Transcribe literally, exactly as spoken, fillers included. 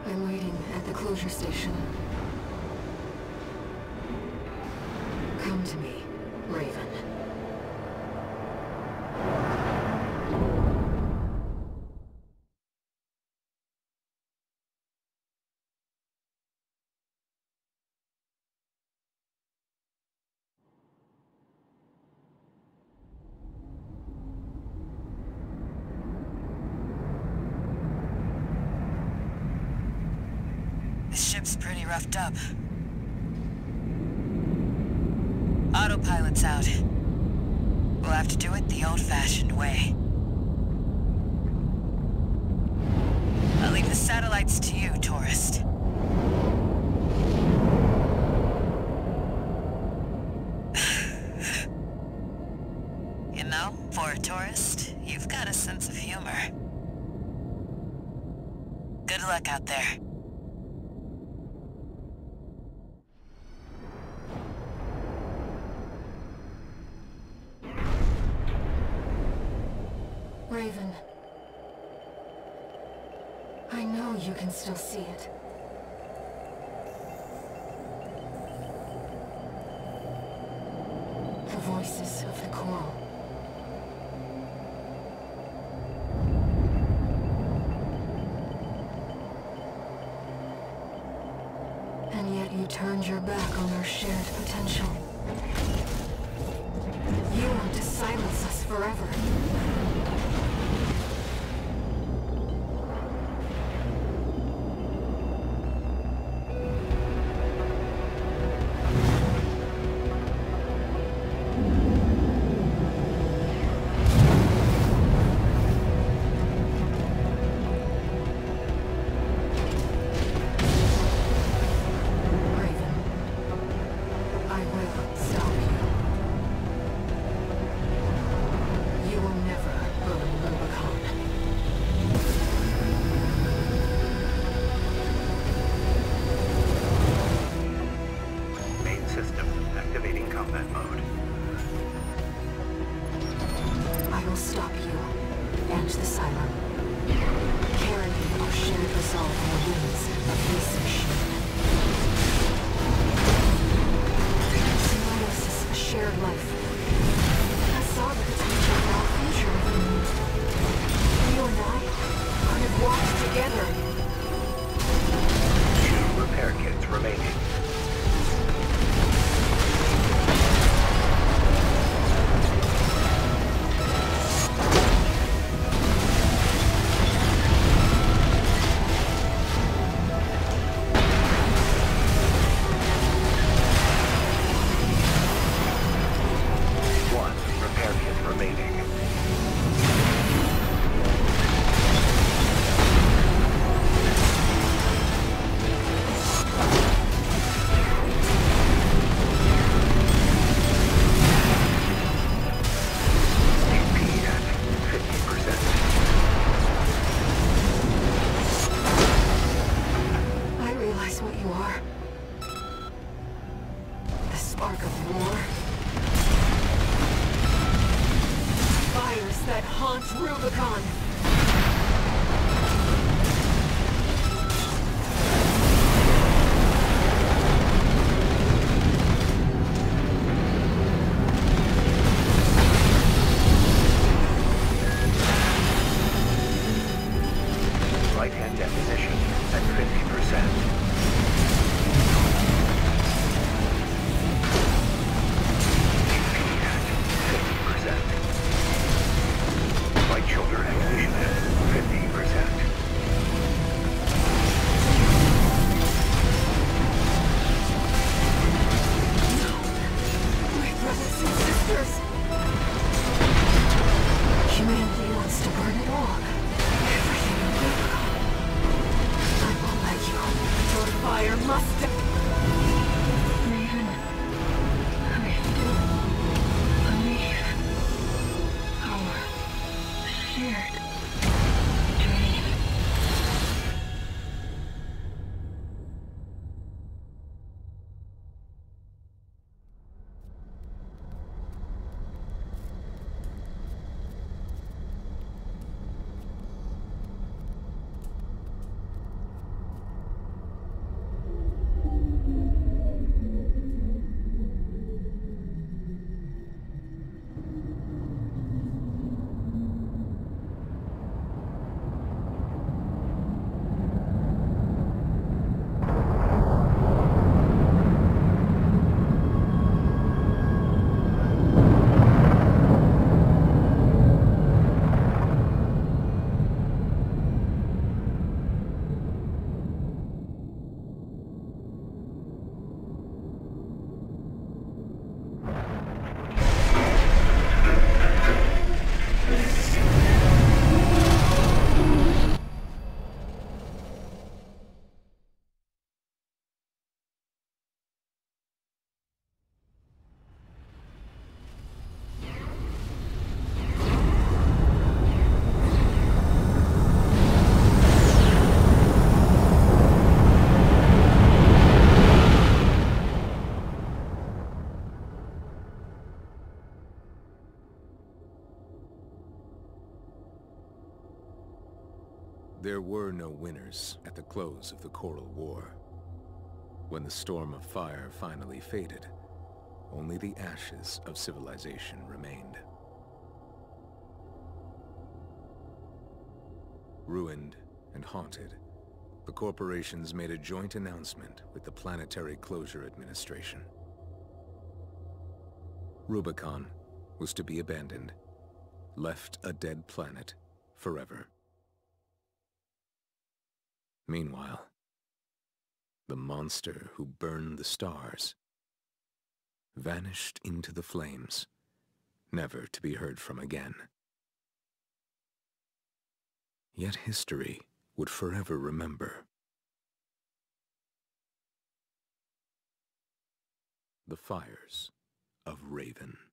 I'm waiting at the closure station. Come to me, Raven. This ship's pretty roughed up. Autopilot's out. We'll have to do it the old-fashioned way. I'll leave the satellites to you, tourist. You know, for a tourist, you've got a sense of humor. Good luck out there. Raven. I know you can still see it. The voices of the coral. And yet you turned your back on our shared potential. You want to silence us forever. Rubicon. Right-hand definition at fifty percent. fifty percent. Right shoulder acquisition There were no winners at the close of the Coral War. When the storm of fire finally faded, only the ashes of civilization remained. Ruined and haunted, the corporations made a joint announcement with the Planetary Closure Administration. Rubicon was to be abandoned, left a dead planet forever. Meanwhile, the monster who burned the stars vanished into the flames, never to be heard from again. Yet history would forever remember. The fires of Raven.